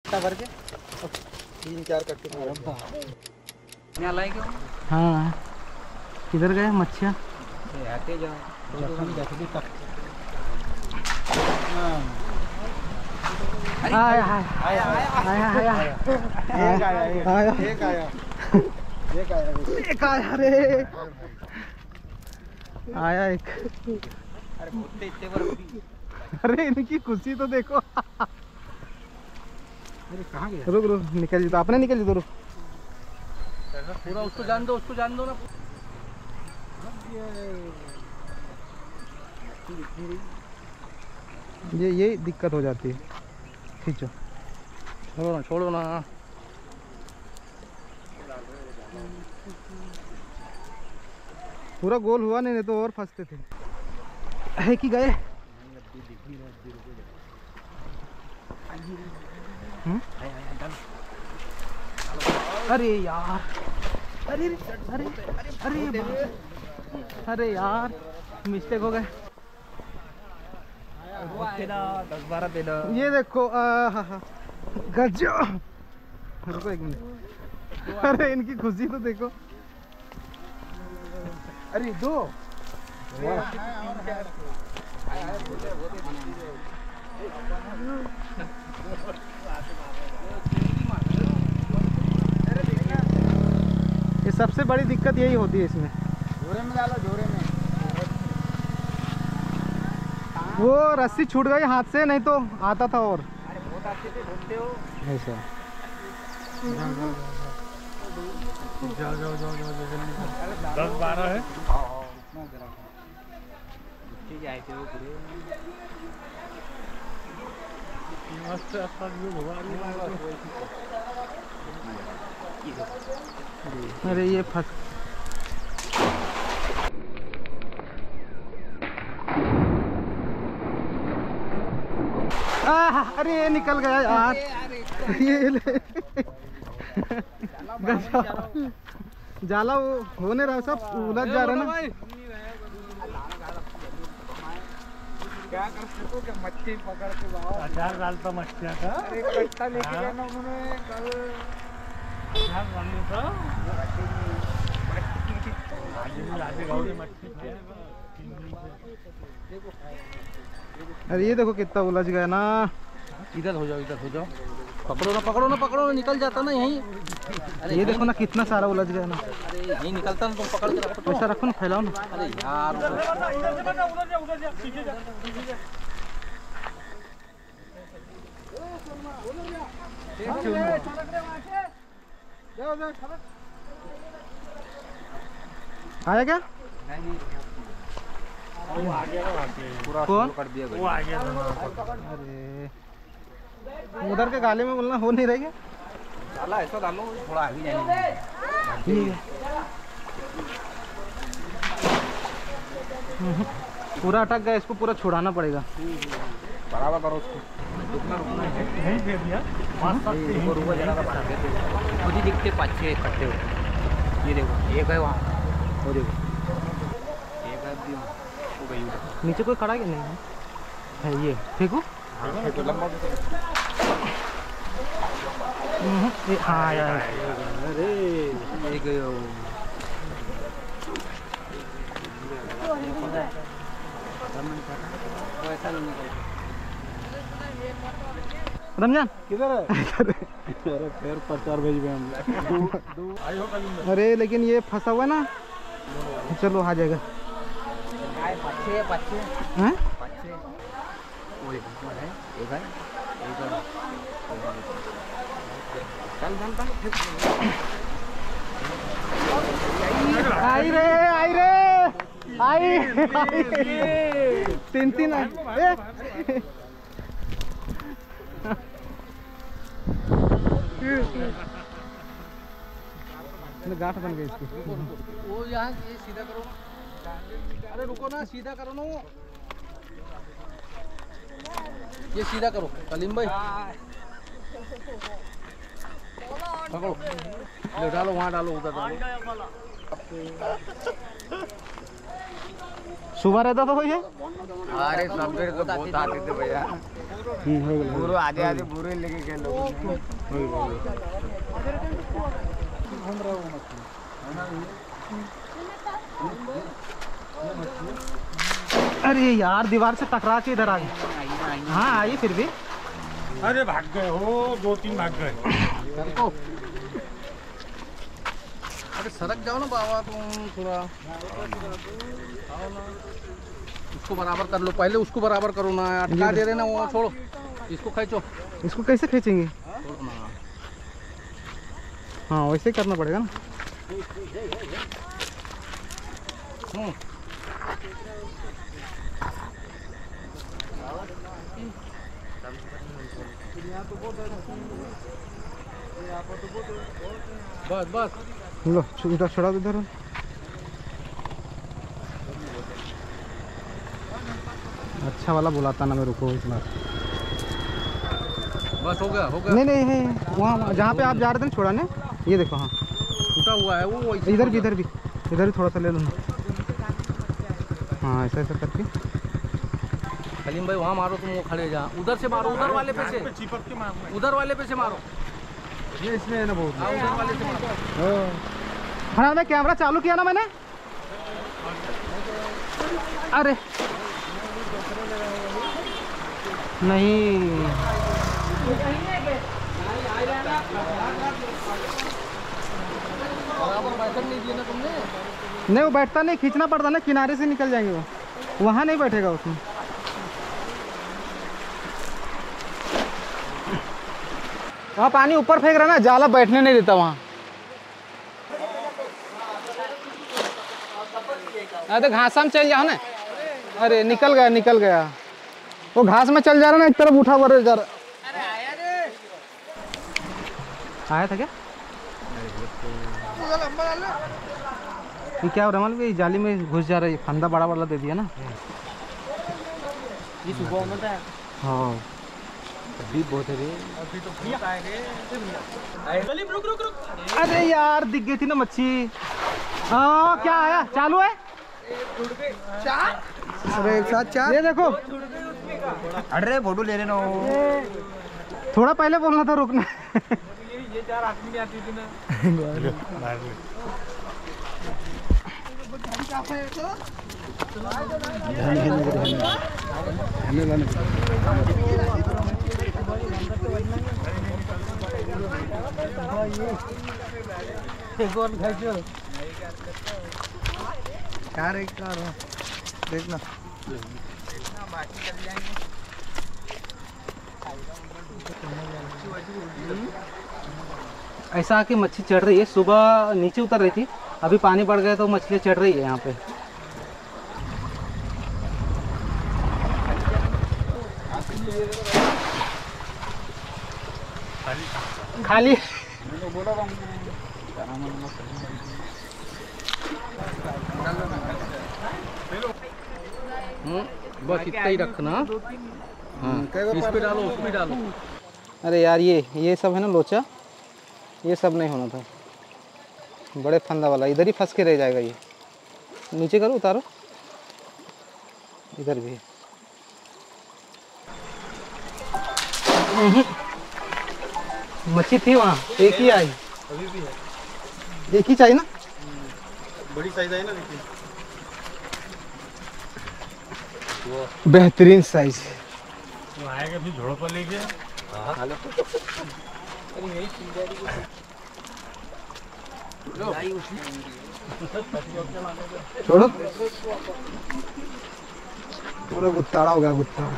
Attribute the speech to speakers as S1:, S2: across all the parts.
S1: कट्टा भर के
S2: 3-4 कट्टे
S1: यहाँ लाए क्यों?
S3: हाँ किधर गए मच्छियाँ?
S1: आते जाओ
S3: आया रे आया एक।
S1: अरे मुद्दे इतने बड़े
S3: अरे इनकी खुशी तो देखो।
S1: अरे कहाँ गया?
S3: रुक रुक निकल जी तो आपने निकल जी तो रुक।
S1: पूरा उसको जान दो ना।
S3: ये दिक्कत हो जाती है। खींचो
S1: छोड़ो ना।
S3: पूरा गोल हुआ नहीं तो और फंसते थे। है कि गए? अरे यार अरे अरे अरे अरे यार मिस्टेक हो गए।
S1: 10-12 दे दो।
S3: ये देखो गजो। रुको एक मिनट। अरे इनकी खुशी तो देखो।
S2: अरे 2
S3: ये सबसे बड़ी दिक्कत यही होती है इसमें।
S2: झोरे में डालो, झोरे में।
S3: वो रस्सी छूट गई हाथ से, नहीं तो आता था। और
S1: अरे बहुत अच्छे से ढूंढते हो
S3: ऐसा
S2: जाओ
S4: 10-12 है।
S1: ठीक है थे वो पूरे
S4: मस्त अच्छा व्यू होगा।
S3: अरे ये फंस अरे ये निकल गया यार। ये ले जाला वो होने रहा, सब उलझ जा रहा ना।
S2: क्या कर सको कि मच्छी पकड़ के लाओ।
S4: अचार डालता मछलियाँ का।
S2: अरे कट्टा लेके जाना उन्होंने कल।
S4: अचार डालने का। आज गाँव में मछली खाएगा।
S3: अरे ये देखो कितना उलझ गया ना।
S1: इधर हो जाओ पकड़ो ना निकल जाता ना यहीं। अरे
S3: ये देखो ना कितना सारा उलझ गया ना।
S1: अरे यहीं निकलता ना, तुम पकड़ के रखो।
S3: ऐसा रखो ना, फैलाओ ना।
S1: अरे यार
S3: आया क्या?
S4: वो आ गया ना
S1: पूरा
S3: कौन?
S1: कर दिया
S4: वो आ गया।
S3: अरे उधर के गाले में बोलना हो नहीं रही है।
S1: डाला ऐसा डालो थोड़ा आगे जाने।
S3: पूरा अटक गया, इसको पूरा छुड़ाना पड़ेगा।
S1: बराबर करो उसको। रुकना है।
S4: यहीं दे दिया। 5-7
S1: इसको रुको जरा सा बढ़ा देते। मुझे दिखते 5-6 इकट्ठे हो। ये देखो एक है वहाँ, वो देखो एक है भी वहाँ, वो गई उधर।
S3: नीचे कोई खड़ा है कि नहीं है? ये फेंकू।
S1: हाँ तो लंबा
S3: हाँ यार
S1: अरे एक ऐसा नहीं निकलता।
S3: रमजान
S2: किधर है? अरे फिर 50 भेज गए हम।
S3: अरे लेकिन ये फंसा हुआ ना। चलो आ जाएगा।
S1: पच्चे
S3: हैं?
S1: पच्चे वो एक है एक है चल
S3: आई रे आई 3 गांठ बन गई इसकी।
S1: वो यहाँ ये सीधा करो। अरे रुको ना, सीधा करो ना। ये सीधा करो कलीम भाई। पकड़ो ले डालो, वहाँ डालो, उधर डालो।
S3: सुबह रहता था ये।
S1: अरे सवेरे तो बहुत आते थे भैया।
S2: बुरो आधे आधे बुरे लेके गए लोग।
S3: अरे यार दीवार से टकरा के इधर आ गए। हाँ आइए फिर भी।
S4: अरे भाग गए हो, 2-3 भाग गए।
S1: अरे सरक जाओ ना बाबा तुम थोड़ा। उसको बराबर कर लो, पहले उसको बराबर करो ना, अटका दे रहे ना वो, छोड़ो इसको खींचो।
S3: इसको कैसे खींचेंगे?
S1: छोड़ो ना।
S3: हाँ वैसे ही करना पड़ेगा ना।
S1: बस बस
S3: लो इधर छोड़ा दो इधर। अच्छा वाला बुलाता ना मेरे को इस बार।
S1: बस हो गया हो गया।
S3: नहीं नहीं है वहाँ जहाँ पे आप जा रहे थे ना छोड़ा ने, ये देखो। हाँ
S1: टूटा हुआ है वो ऐसे
S3: इधर भी थोड़ा सा ले लो ना। हाँ ऐसा ऐसा करके।
S1: सलीम भाई वहाँ मारो तुम, वो खड़े जा, उधर से मारो, उधर वाले पे से,
S4: चिपक के मारना।
S1: उधर वाले पे से मारो।
S3: ये इसमें है ना बहुत।
S1: हाँ उधर वाले से मारो।
S3: हाँ मैं कैमरा चालू किया ना मैंने। अरे नहीं
S1: बराबर बैठक नहीं दिया ना तुमने।
S3: नहीं वो बैठता नहीं, खींचना पड़ता ना, किनारे से निकल जाएंगे वो, वहाँ नहीं बैठेगा उसमें। वहाँ पानी ऊपर फेंक रहा ना, जाला बैठने नहीं देता वहाँ। अरे तो घास में चल जाओ ना। अरे निकल गया। वो घास में चल जा रहा ना, एक तरफ उठा हुआ जा रहा। आया था क्या? ये क्या हो रहा है? ये जाली में घुस जा रहा है, फंदा बड़ा वाला दे दिया ना।
S1: ये सुबह में था।
S3: हाँ
S1: अभी बहुत है रे।
S3: अरे यार दिख गई थी ना मच्छी। हाँ क्या आया? चालू है?
S2: अरे एक साथ 4।
S3: ये देखो
S2: अरे फोटो ले लेना।
S3: थोड़ा पहले बोलना था रुकना।
S4: ये 4 आदमी नहीं आती थी ना।
S2: कार एक कार देखना।
S3: ऐसा आके मच्छी चढ़ रही है। सुबह नीचे उतर रही थी, अभी पानी बढ़ गया तो मछलियाँ चढ़ रही है यहाँ पे। खाली
S1: बस इतना ही रखना। हाँ इस पे डालो, उस पे डालो।
S3: अरे यार ये सब है ना लोचा, ये सब नहीं होना था। बड़े फंदा वाला इधर ही फंस के रह जाएगा। ये नीचे करो, उतारो। इधर भी मच्छी थी वहाँ, एक ही आई।
S4: अभी भी है।
S3: एक ही चाहिए ना,
S4: बड़ी साइज आई ना, देखिए।
S3: बेहतरीन साइज।
S4: वो आएगा फिर झोड़ों पर लेके।
S3: छोड़ो, पूरा गुत्ताड़ा हो गया, गुत्ताड़ा।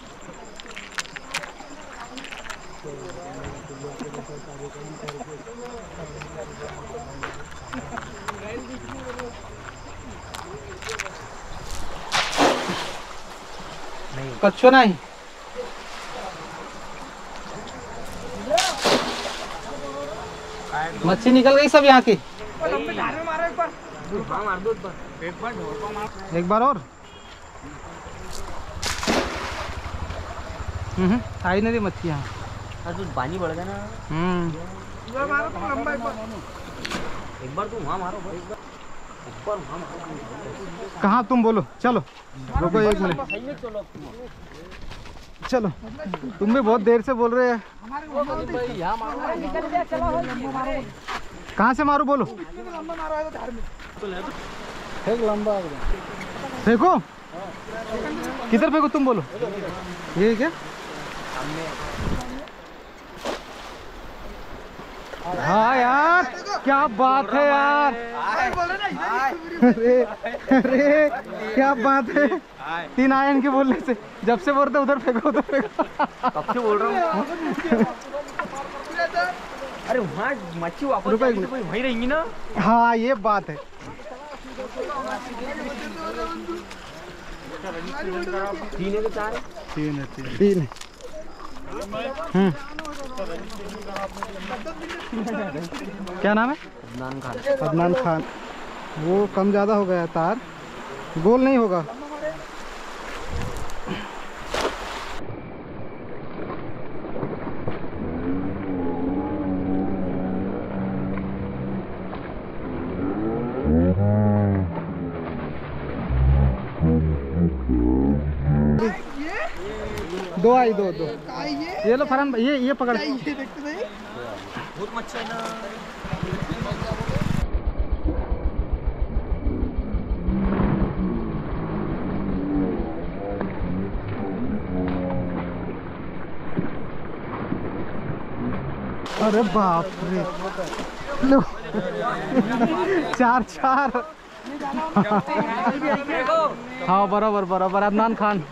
S3: कच्छो नहीं। मच्छी निकल गई सब यहाँ की। एक बार और। आई नहीं रही मच्छी यहाँ।
S1: तो पानी बढ़ गया ना। एक बार तुम वहाँ मारो, एक बार वहाँ मारो।
S3: कहाँ तुम बोलो, चलो रुको 1 मिनट। चलो तुम भी बहुत देर से बोल रहे हैं। कहाँ से मारू बोलो? फेंको किधर फेंको तुम बोलो। ये क्या? हाँ यार क्या बात है यार। अरे अरे क्या बात है। 3 आए इनके बोलने से। जब से बोलते उधर फेंको उधर फेंको।
S1: कब से बोल रहा हूँ। अरे वहाँ मच्छी वापस जाएगी तो वहीं रहेंगी ना।
S3: हाँ ये बात है।
S1: तीन है तो 4
S3: तीन है। क्या नाम है?
S1: अदनान खान।
S3: अदनान खान। वो कम ज़्यादा हो गया तार, गोल नहीं होगा। दो आई दो। ये लो फरहान भाई, ये पकड़।
S1: बहुत मच्छी है ना।
S3: अरे बाप रे लो 4 हाँ बराबर बराबर। अदनान खान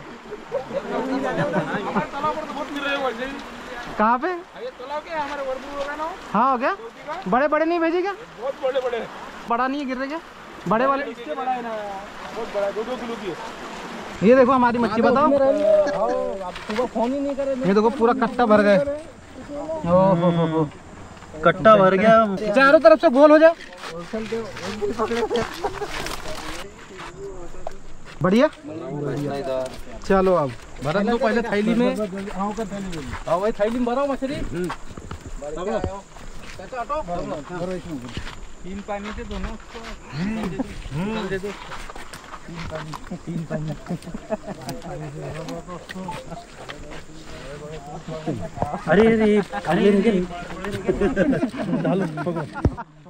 S3: कहाँ पे? हाँ हो गया। बड़े बड़े नहीं भेजे क्या?
S2: बहुत बड़े बड़े।
S3: बड़ा नहीं गिर रहे क्या? बड़े वाले
S2: इससे बड़ा है ना, बहुत बड़ा, 2-2 किलो की है।
S3: ये देखो हमारी मच्छी बताओ।
S1: सुबह फोन ही नहीं करे।
S3: ये देखो पूरा कट्टा भर गए। ओहो
S1: कट्टा भर गया।
S3: चारों तरफ से गोल हो जाए। बढ़िया। चलो अब
S1: भरत लो पहले थैली में। हाँ वही थैली में भरो मछली।
S2: 3 पानी से दोनों
S1: दे दो।
S2: 3 पानी।
S1: अरे अरे अरे डालो।